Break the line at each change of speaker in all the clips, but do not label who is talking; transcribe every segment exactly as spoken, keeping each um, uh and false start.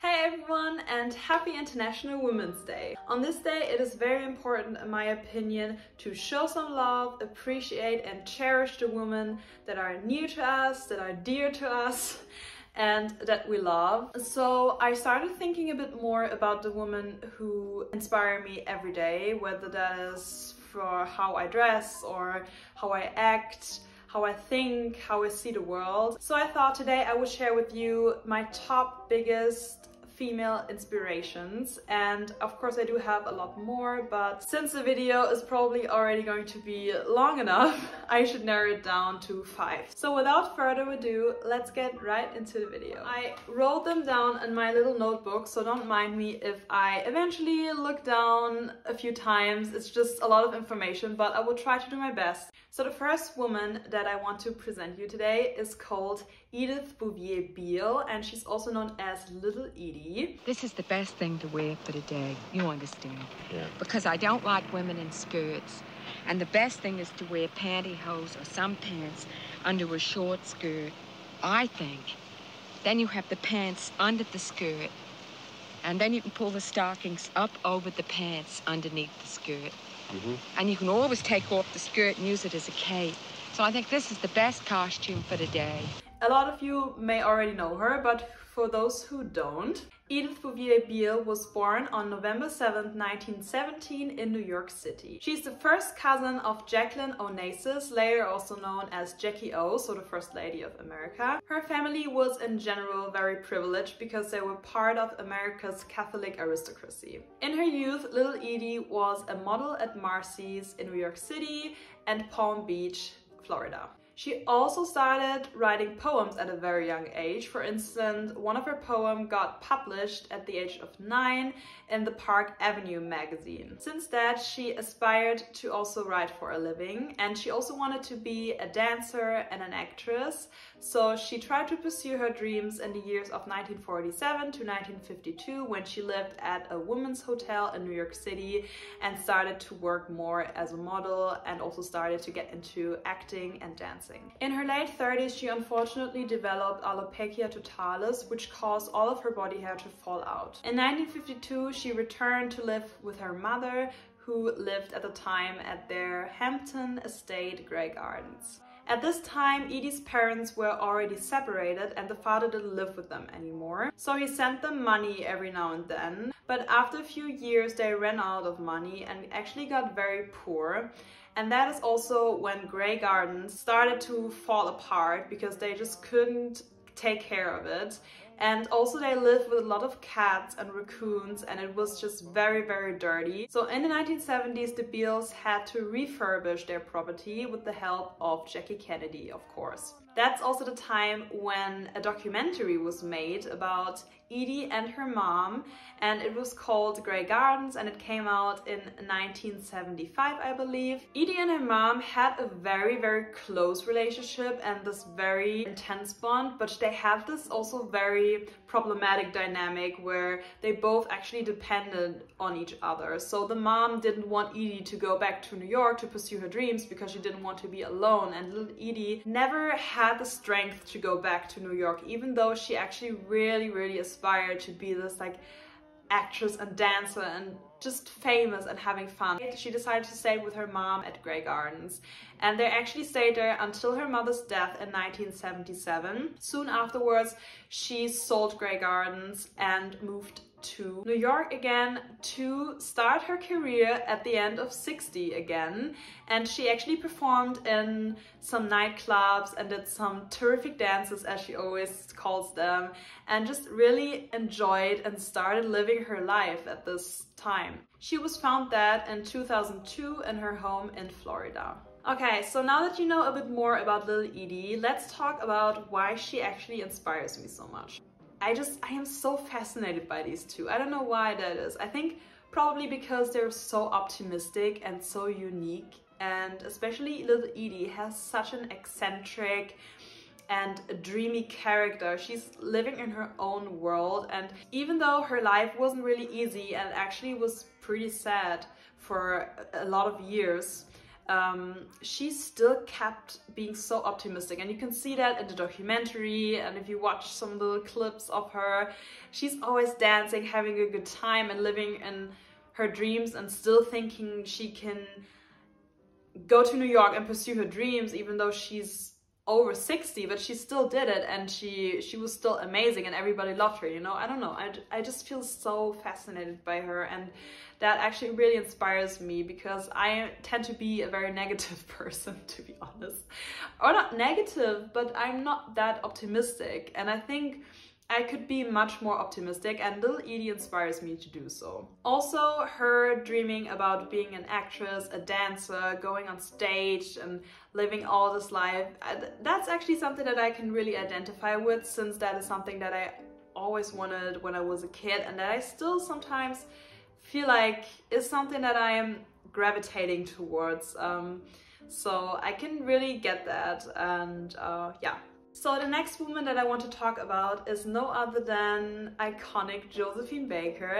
Hey everyone, and happy International Women's Day. On this day it is very important in my opinion to show some love, appreciate and cherish the women that are near to us, that are dear to us and that we love. So I started thinking a bit more about the women who inspire me every day, whether that is for how I dress or how I act, how I think, how I see the world. So I thought today I would share with you my top biggest female inspirations, and of course I do have a lot more, but since the video is probably already going to be long enough, I should narrow it down to five. So without further ado, let's get right into the video. I wrote them down in my little notebook, so don't mind me if I eventually look down a few times. It's just a lot of information, but I will try to do my best. So the first woman that I want to present you today is called Edith Bouvier Beale, and she's also known as Little Edie.
This is the best thing to wear for the day, you understand?
Yeah.
Because I don't like women in skirts. And the best thing is to wear pantyhose or some pants under a short skirt, I think. Then you have the pants under the skirt, and then you can pull the stockings up over the pants underneath the skirt. Mm-hmm. And you can always take off the skirt and use it as a cape. So I think this is the best costume for the day.
A lot of you may already know her, but for those who don't, Edith Bouvier Beale was born on November seventh, nineteen seventeen in New York City. She's the first cousin of Jacqueline Onassis, later also known as Jackie O, so the First Lady of America. Her family was in general very privileged because they were part of America's Catholic aristocracy. In her youth, Little Edie was a model at Marcy's in New York City and Palm Beach, Florida. She also started writing poems at a very young age. For instance, one of her poems got published at the age of nine in the Park Avenue magazine. Since that, she aspired to also write for a living, and she also wanted to be a dancer and an actress. So she tried to pursue her dreams in the years of nineteen forty-seven to nineteen fifty-two, when she lived at a women's hotel in New York City and started to work more as a model and also started to get into acting and dancing. In her late thirties, she unfortunately developed alopecia totalis, which caused all of her body hair to fall out. In nineteen fifty-two, she returned to live with her mother, who lived at the time at their Hampton estate, Grey Gardens. At this time, Edie's parents were already separated and the father didn't live with them anymore. So he sent them money every now and then. But after a few years, they ran out of money and actually got very poor. And that is also when Grey Gardens started to fall apart because they just couldn't take care of it. And also they lived with a lot of cats and raccoons, and it was just very, very dirty. So in the nineteen seventies, the Beales had to refurbish their property with the help of Jackie Kennedy, of course. That's also the time when a documentary was made about Edie and her mom, and it was called Grey Gardens, and it came out in nineteen seventy-five, I believe. Edie and her mom had a very, very close relationship and this very intense bond, but they had this also very problematic dynamic where they both actually depended on each other. So the mom didn't want Edie to go back to New York to pursue her dreams because she didn't want to be alone, and little Edie never had the strength to go back to New York, even though she actually really, really aspired to be this like actress and dancer and just famous and having fun. She decided to stay with her mom at Grey Gardens, and they actually stayed there until her mother's death in nineteen seventy-seven. Soon afterwards, she sold Grey Gardens and moved to New York again to start her career at the end of sixty again. And she actually performed in some nightclubs and did some terrific dances, as she always calls them, and just really enjoyed and started living her life at this time. She was found dead in two thousand two in her home in Florida. Okay, so now that you know a bit more about Little Edie, let's talk about why she actually inspires me so much. I just, I am so fascinated by these two. I don't know why that is. I think probably because they're so optimistic and so unique, and especially Little Edie has such an eccentric and a dreamy character. She's living in her own world, and even though her life wasn't really easy and actually was pretty sad for a lot of years, um, she still kept being so optimistic, and you can see that in the documentary. And if you watch some little clips of her, she's always dancing, having a good time, and living in her dreams, and still thinking she can go to New York and pursue her dreams, even though she's over sixty, but she still did it, and she she was still amazing, and everybody loved her, you know. I don't know, I, I just feel so fascinated by her, and that actually really inspires me, because I tend to be a very negative person, to be honest. Or not negative, but I'm not that optimistic, and I think I could be much more optimistic, and little Edie inspires me to do so. Also, her dreaming about being an actress, a dancer, going on stage and living all this life, that's actually something that I can really identify with, since that is something that I always wanted when I was a kid, and that I still sometimes feel like is something that I am gravitating towards. Um, so I can really get that, and uh, yeah. So the next woman that I want to talk about is no other than iconic Josephine Baker.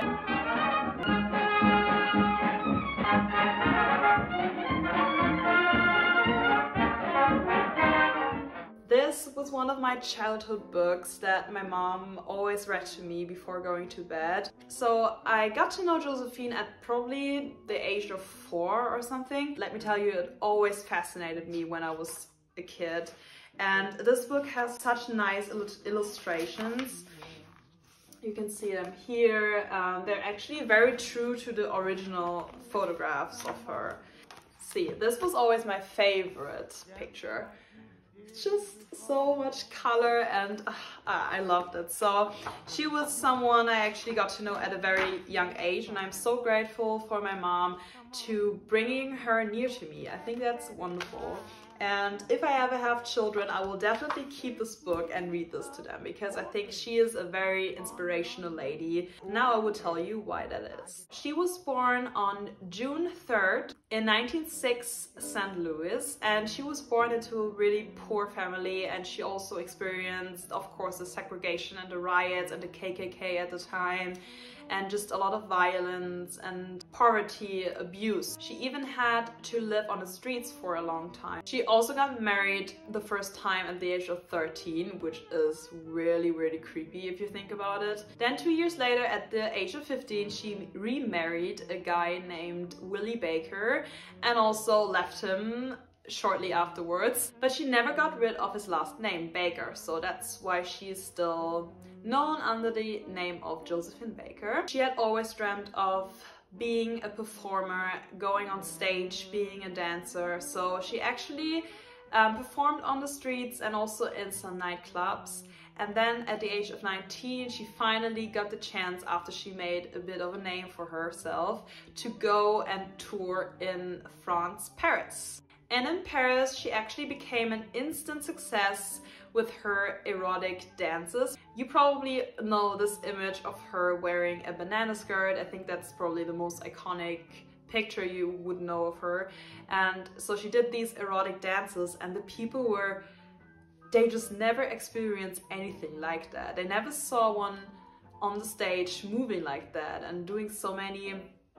This was one of my childhood books that my mom always read to me before going to bed. So I got to know Josephine at probably the age of four or something. Let me tell you, it always fascinated me when I was a kid. And this book has such nice il illustrations. You can see them here. Um, they're actually very true to the original photographs of her. See, this was always my favorite picture. Just so much color, and uh, I loved it. So she was someone I actually got to know at a very young age, and I'm so grateful for my mom to bringing her near to me. I think that's wonderful. And if I ever have children, I will definitely keep this book and read this to them, because I think she is a very inspirational lady. Now I will tell you why that is. She was born on June third in nineteen oh six, Saint Louis, and she was born into a really poor family, and she also experienced, of course, the segregation and the riots and the K K K at the time, and just a lot of violence and poverty, abuse. She even had to live on the streets for a long time. She also got married the first time at the age of thirteen, which is really, really creepy if you think about it. Then two years later, at the age of fifteen, she remarried a guy named Willie Baker and also left him shortly afterwards. But she never got rid of his last name, Baker, so that's why she's still known under the name of Josephine Baker. She had always dreamt of being a performer, going on stage, being a dancer, so she actually um, performed on the streets and also in some nightclubs. And then at the age of nineteen, she finally got the chance, after she made a bit of a name for herself, to go and tour in France, Paris. And in Paris, she actually became an instant success with her erotic dances. You probably know this image of her wearing a banana skirt. I think that's probably the most iconic picture you would know of her. And so she did these erotic dances, and the people were, they just never experienced anything like that. They never saw one on the stage moving like that and doing so many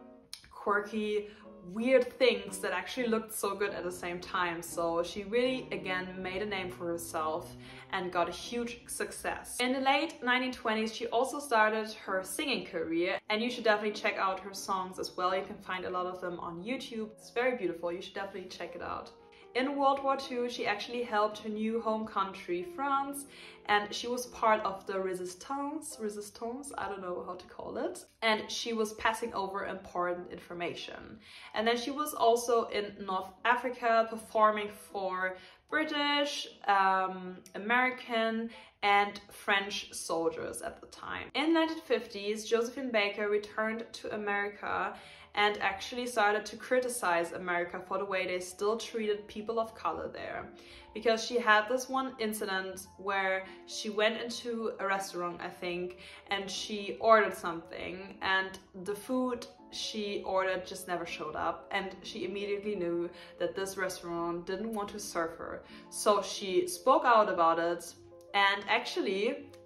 quirky, weird things that actually looked so good at the same time. So she really, again, made a name for herself and got a huge success. In the late nineteen twenties, she also started her singing career, and you should definitely check out her songs as well. You can find a lot of them on YouTube. It's very beautiful. You should definitely check it out. In World War Two, she actually helped her new home country, France, and she was part of the resistance, resistance, I don't know how to call it, and she was passing over important information. And then she was also in North Africa performing for British, um, American, and French soldiers at the time. In the nineteen fifties, Josephine Baker returned to America and actually started to criticize America for the way they still treated people of color there. Because she had this one incident where she went into a restaurant, I think, and she ordered something, and the food she ordered just never showed up, and she immediately knew that this restaurant didn't want to serve her. So she spoke out about it, and actually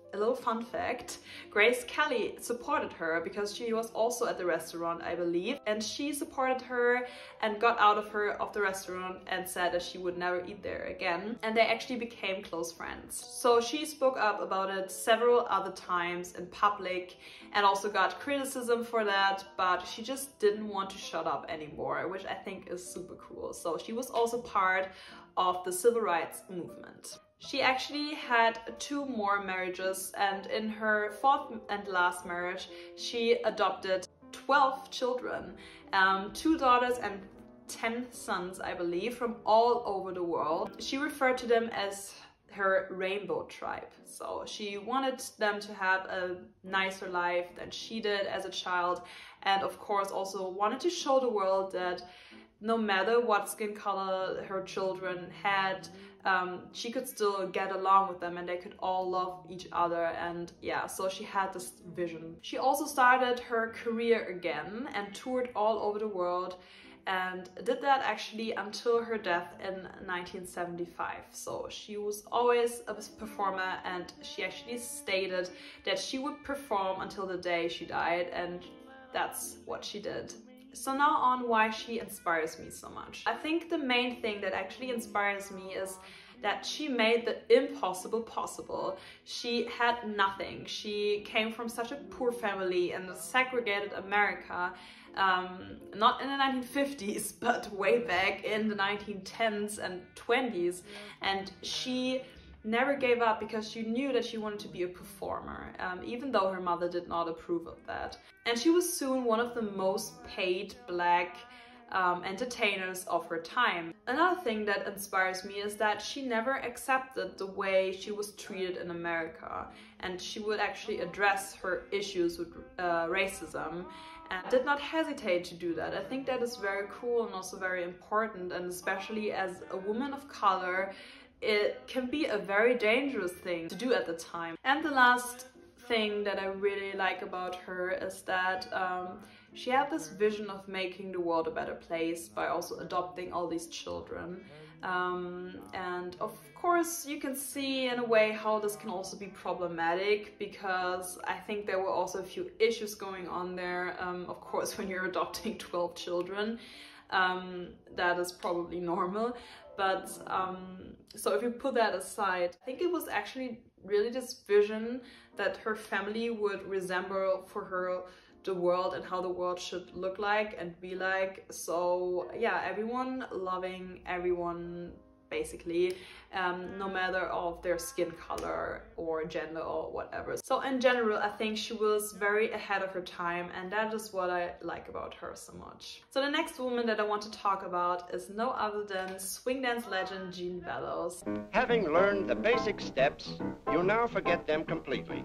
a little fun fact, Grace Kelly supported her because she was also at the restaurant, I believe, and she supported her and got out of her of the restaurant and said that she would never eat there again, and they actually became close friends. So she spoke up about it several other times in public and also got criticism for that, but she just didn't want to shut up anymore, which I think is super cool. So she was also part of the civil rights movement. She actually had two more marriages, and in her fourth and last marriage, she adopted twelve children, um, two daughters and ten sons, I believe, from all over the world. She referred to them as her rainbow tribe. So she wanted them to have a nicer life than she did as a child, and of course also wanted to show the world that no matter what skin color her children had, um, she could still get along with them and they could all love each other. And yeah, so she had this vision. She also started her career again and toured all over the world, and did that actually until her death in nineteen seventy-five. So she was always a performer, and she actually stated that she would perform until the day she died, and that's what she did. So now on why she inspires me so much. I think the main thing that actually inspires me is that she made the impossible possible. She had nothing. She came from such a poor family in a segregated America, um, not in the nineteen fifties, but way back in the nineteen tens and twenties. And she never gave up because she knew that she wanted to be a performer, um, even though her mother did not approve of that. And she was soon one of the most paid black um, entertainers of her time. Another thing that inspires me is that she never accepted the way she was treated in America, and she would actually address her issues with uh, racism and did not hesitate to do that. I think that is very cool and also very important, and especially as a woman of color, it can be a very dangerous thing to do at the time. And the last thing that I really like about her is that um, she had this vision of making the world a better place by also adopting all these children. Um, and of course you can see in a way how this can also be problematic, because I think there were also a few issues going on there. Um, of course, when you're adopting twelve children, um, that is probably normal. But um, so if you put that aside, I think it was actually really this vision that her family would resemble for her the world and how the world should look like and be like. So yeah, everyone loving everyone basically, um, no matter of their skin color or gender or whatever. So in general, I think she was very ahead of her time, and that is what I like about her so much. So the next woman that I want to talk about is no other than swing dance legend Jean Veloz.
Having learned the basic steps, you now forget them completely.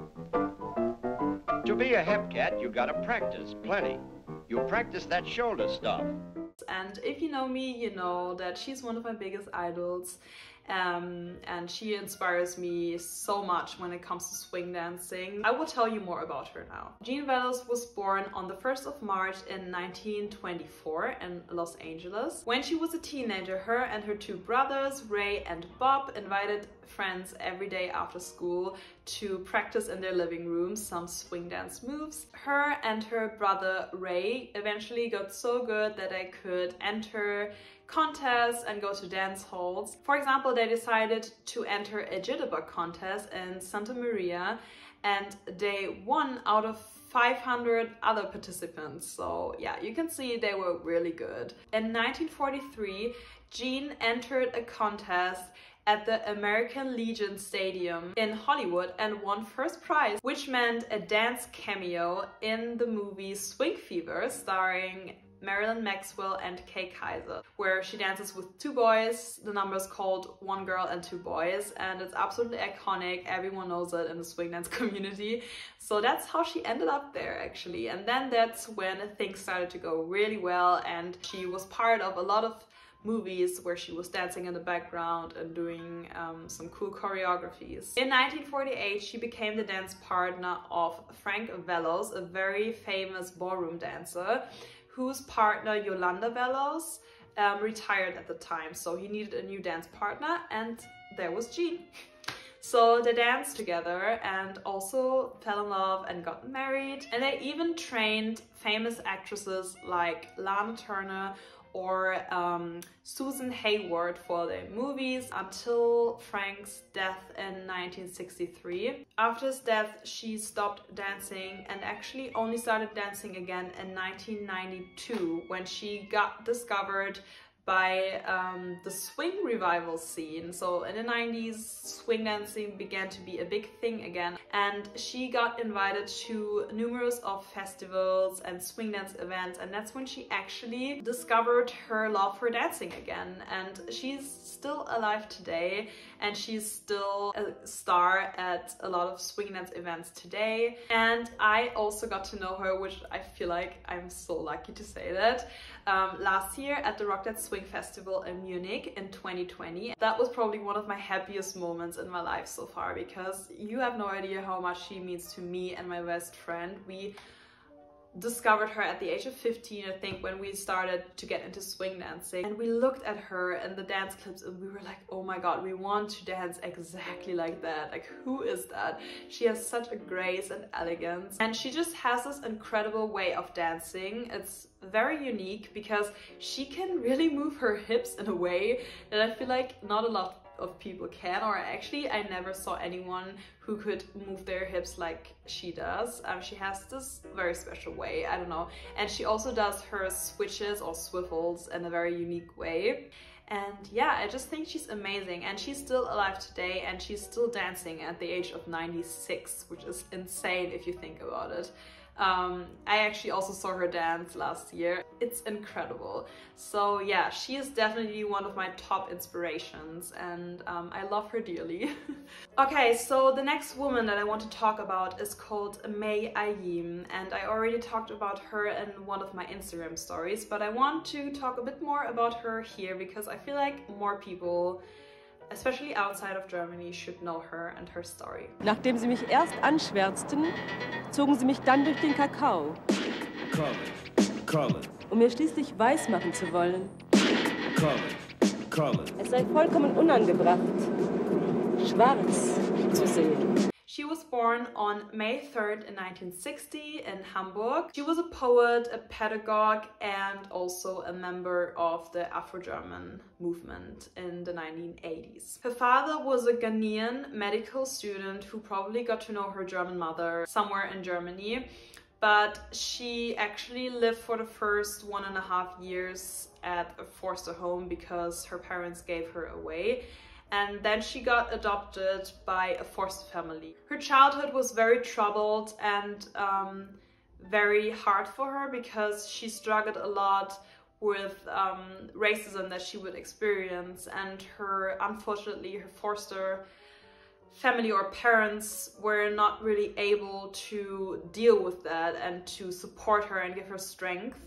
To be a hep cat, you gotta practice plenty. You practice that shoulder stuff.
And if you know me, you know that she's one of my biggest idols, um, and she inspires me so much when it comes to swing dancing. I will tell you more about her now. Jean Veloz was born on the first of March in nineteen twenty-four in Los Angeles. When she was a teenager, her and her two brothers, Ray and Bob, invited friends every day after school to practice in their living room some swing dance moves. Her and her brother Ray eventually got so good that they could enter contests and go to dance halls. For example, they decided to enter a jitterbug contest in Santa Maria, and they won out of five hundred other participants. So yeah, you can see they were really good. In nineteen forty-three, Jean entered a contest at the American Legion Stadium in Hollywood and won first prize, which meant a dance cameo in the movie Swing Fever, starring Marilyn Maxwell and Kay Kaiser, where she dances with two boys. The number is called One Girl and Two Boys, and it's absolutely iconic. Everyone knows it in the swing dance community. So that's how she ended up there, actually. And then that's when things started to go really well, and she was part of a lot of movies where she was dancing in the background and doing um, some cool choreographies. In nineteen forty-eight, she became the dance partner of Frank Veloz, a very famous ballroom dancer, whose partner Yolanda Veloz um, retired at the time, so he needed a new dance partner, and there was Jean. So they danced together and also fell in love and got married. And they even trained famous actresses like Lana Turner or um, Susan Hayward for their movies until Frank's death in nineteen sixty-three. After his death, she stopped dancing and actually only started dancing again in nineteen ninety-two when she got discovered by um, the swing revival scene. So in the nineties, swing dancing began to be a big thing again, and she got invited to numerous of festivals and swing dance events, and that's when she actually discovered her love for dancing again. And she's still alive today, and she's still a star at a lot of swing dance events today. And I also got to know her, which I feel like I'm so lucky to say that, um, last year at the Rock That Swing Festival in Munich in twenty twenty. That was probably one of my happiest moments in my life so far, because you have no idea how much she means to me and my best friend. We discovered her at the age of fifteen, I think, when we started to get into swing dancing, and we looked at her in the dance clips and we were like, oh my god, we want to dance exactly like that. Like, who is that? She has such a grace and elegance, and she just has this incredible way of dancing. It's very unique because she can really move her hips in a way that I feel like not a lot of people can, or actually I never saw anyone who could move their hips like she does. Um, she has this very special way, I don't know. And she also does her switches or swivels in a very unique way. And yeah, I just think she's amazing, and she's still alive today, and she's still dancing at the age of ninety-six, which is insane if you think about it. Um, I actually also saw her dance last year. It's incredible. So yeah, she is definitely one of my top inspirations, and um, I love her dearly. Okay, so the next woman that I want to talk about is called Ayim, and I already talked about her in one of my Instagram stories, but I want to talk a bit more about her here because I feel like more people, especially outside of Germany, should know her and her story.
Nachdem sie mich erst anschwärzten, zogen sie mich dann durch den Kakao,
Colin, Colin,
um mir schließlich weismachen zu wollen,
Colin, Colin.
es sei vollkommen unangebracht, schwarz zu sehen.
She was born on May third in nineteen sixty in Hamburg. She was a poet, a pedagogue, and also a member of the Afro-German movement in the nineteen eighties. Her father was a Ghanaian medical student who probably got to know her German mother somewhere in Germany, but she actually lived for the first one and a half years at a foster home because her parents gave her away. And then she got adopted by a foster family. Her childhood was very troubled and um, very hard for her because she struggled a lot with um, racism that she would experience, and her, unfortunately, her foster family or parents were not really able to deal with that and to support her and give her strength.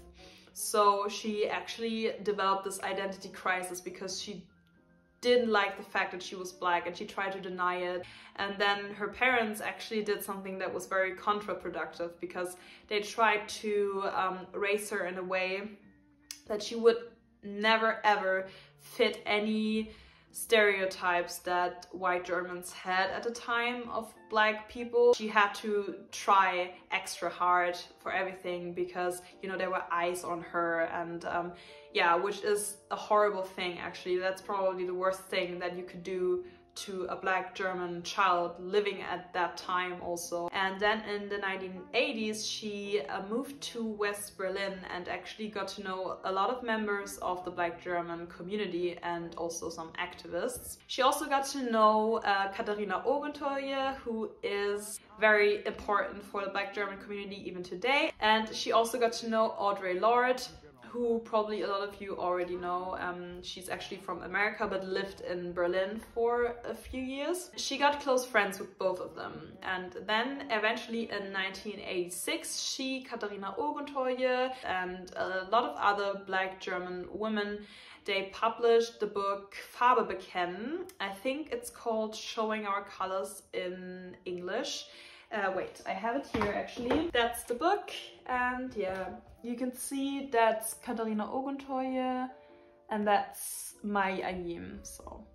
So she actually developed this identity crisis because she didn't like the fact that she was black, and she tried to deny it. And then her parents actually did something that was very counterproductive because they tried to um, raise her in a way that she would never ever fit any stereotypes that white Germans had at the time of black people. She had to try extra hard for everything because, you know, there were eyes on her, and um, yeah, which is a horrible thing actually. That's probably the worst thing that you could do to a black German child living at that time also. And then in the nineteen eighties, she uh, moved to West Berlin and actually got to know a lot of members of the black German community and also some activists. She also got to know uh, Katharina Oguntoye, who is very important for the black German community even today. And she also got to know Audre Lorde, who probably a lot of you already know. Um, she's actually from America but lived in Berlin for a few years. She got close friends with both of them, and then eventually in nineteen eighty-six she, Katharina Oguntoye, and a lot of other black German women, they published the book Farbe bekennen. I think it's called Showing Our Colors in English. Uh, wait, I have it here actually. That's the book, and yeah, you can see that's Katharina Oguntoye and that's Ayim. So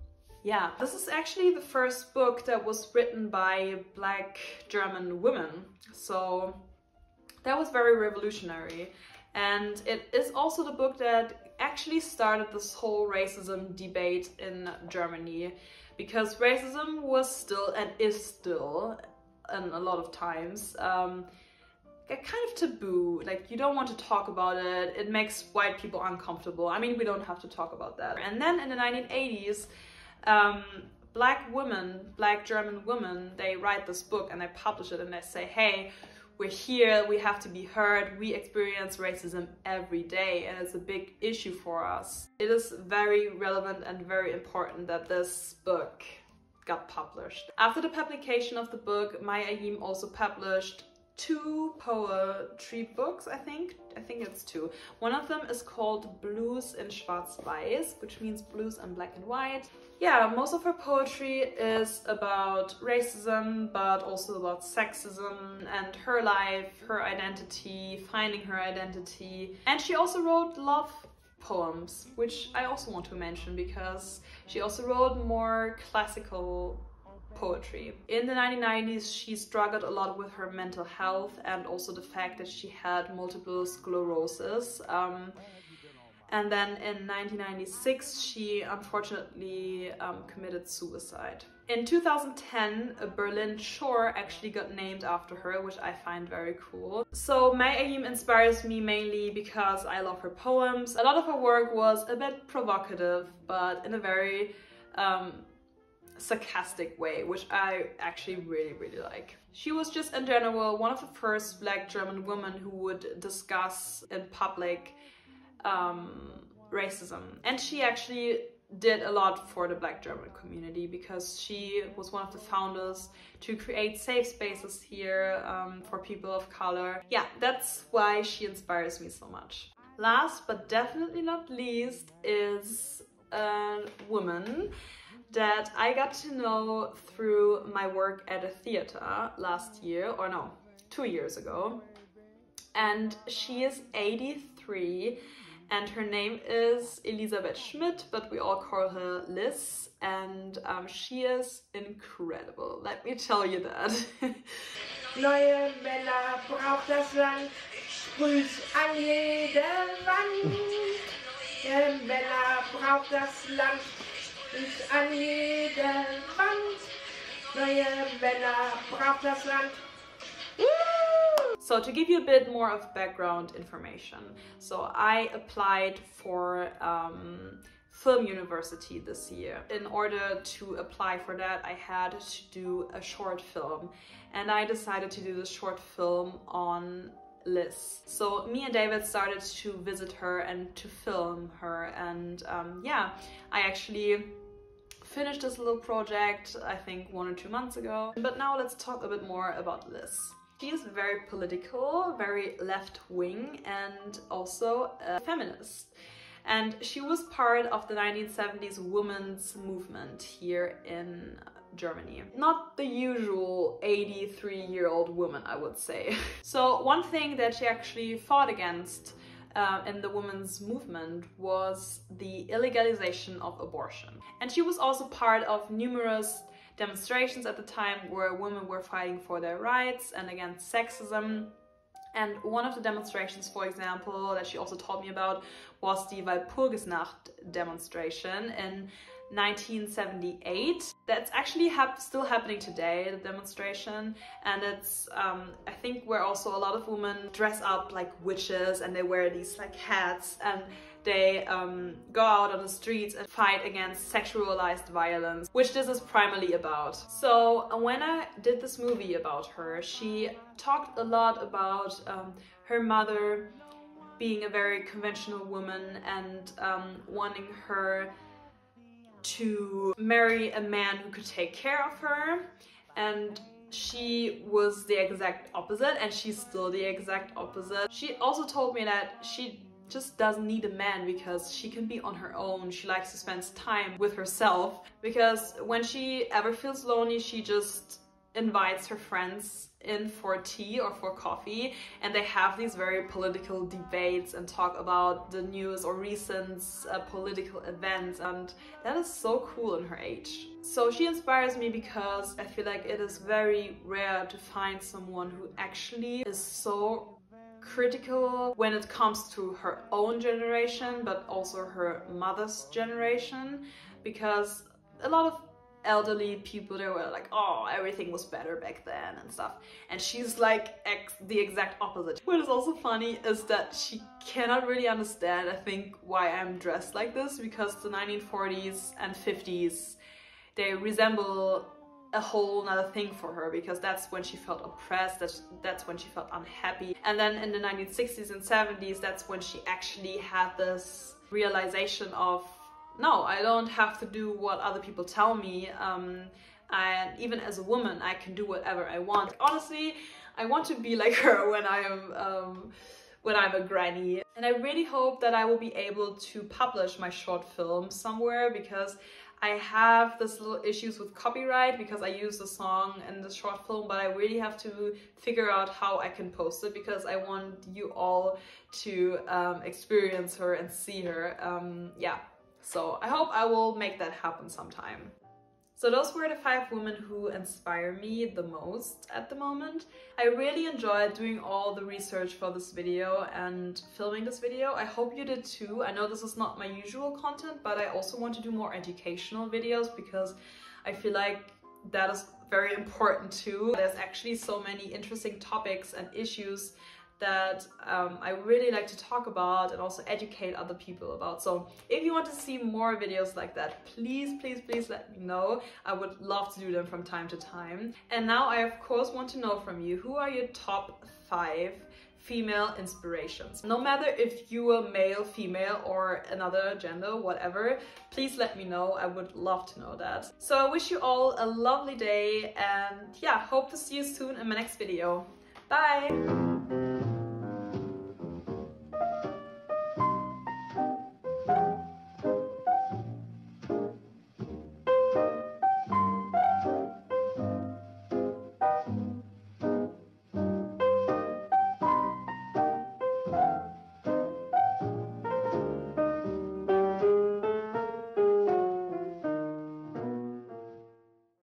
Yeah, this is actually the first book that was written by Black German women. So that was very revolutionary. And it is also the book that actually started this whole racism debate in Germany, because racism was still and is still, and a lot of times, um, a kind of taboo. Like, you don't want to talk about it. It makes white people uncomfortable. I mean, we don't have to talk about that. And then in the nineteen eighties, um, black women, black German women, they write this book and they publish it and they say, hey, we're here, we have to be heard, we experience racism every day and it's a big issue for us. It is very relevant and very important that this book got published. After the publication of the book, Ayim also published two poetry books, I think. I think it's two. One of them is called Blues in Schwarz-Weiß, which means blues in black and white. Yeah, most of her poetry is about racism, but also about sexism and her life, her identity, finding her identity. And she also wrote love poems, which I also want to mention because she also wrote more classical poetry. In the nineteen nineties, she struggled a lot with her mental health and also the fact that she had multiple sclerosis. Um, and then in nineteen ninety-six, she unfortunately um, committed suicide. In two thousand ten, a Berlin shore actually got named after her, which I find very cool. So Ayim inspires me mainly because I love her poems. A lot of her work was a bit provocative, but in a very um, sarcastic way, which I actually really, really like. She was just in general one of the first Black German women who would discuss in public um, racism. And she actually did a lot for the Black German community because she was one of the founders to create safe spaces here um, for people of color. Yeah, that's why she inspires me so much. Last but definitely not least is a woman that I got to know through my work at a theater last year, or no, two years ago. And she is eighty-three and her name is Elisabeth Schmidt, but we all call her Liz, and um, she is incredible, let me tell you that.
Neue Bella braucht das Land, sprüht an jede Wand. Neue Bella braucht das Land, sprüht an jede Wand. Neue Bella braucht das Land.
So to give you a bit more of background information, so I applied for um, film university this year. In order to apply for that, I had to do a short film, and I decided to do this short film on Liz. So me and David started to visit her and to film her, and um, yeah, I actually finished this little project, I think one or two months ago. But now let's talk a bit more about Liz. She is very political, very left-wing, and also a feminist. And she was part of the nineteen seventies women's movement here in Germany. Not the usual eighty-three-year-old woman, I would say. So one thing that she actually fought against uh, in the women's movement was the illegalization of abortion. And she was also part of numerous demonstrations at the time where women were fighting for their rights and against sexism. And one of the demonstrations, for example, that she also told me about was the Walpurgisnacht demonstration in nineteen seventy-eight. That's actually hap still happening today, the demonstration, and it's um, I think where also a lot of women dress up like witches and they wear these like hats and they um, go out on the streets and fight against sexualized violence, which this is primarily about. So when I did this movie about her, she talked a lot about um, her mother being a very conventional woman and um, wanting her to marry a man who could take care of her, and she was the exact opposite, and she's still the exact opposite. She also told me that she just doesn't need a man because she can be on her own. She likes to spend time with herself because when she ever feels lonely, she just invites her friends in for tea or for coffee, and they have these very political debates and talk about the news or recent uh, political events, and that is so cool in her age. So she inspires me because I feel like it is very rare to find someone who actually is so critical when it comes to her own generation, but also her mother's generation, because a lot of elderly people, they were like, oh, everything was better back then and stuff, and she's like ex the exact opposite. What is also funny is that she cannot really understand, I think, why I'm dressed like this, because the nineteen forties and fifties, they resemble a whole nother thing for her, because that's when she felt oppressed, that's, that's when she felt unhappy. And then in the nineteen sixties and seventies, that's when she actually had this realization of, no, I don't have to do what other people tell me, um, and even as a woman, I can do whatever I want. Honestly, I want to be like her when I am um, when I'm a granny. And I really hope that I will be able to publish my short film somewhere, because I have this little issues with copyright because I use the song in the short film, but I really have to figure out how I can post it, because I want you all to um, experience her and see her. Um, yeah. So I hope I will make that happen sometime. So those were the five women who inspire me the most at the moment. I really enjoyed doing all the research for this video and filming this video. I hope you did too. I know this is not my usual content, but I also want to do more educational videos, because I feel like that is very important too. There's actually so many interesting topics and issues that um, I really like to talk about and also educate other people about. So if you want to see more videos like that, please, please, please let me know. I would love to do them from time to time. And now I of course want to know from you, who are your top five female inspirations? No matter if you are male, female, or another gender, whatever, please let me know. I would love to know that. So I wish you all a lovely day, and yeah, hope to see you soon in my next video. Bye!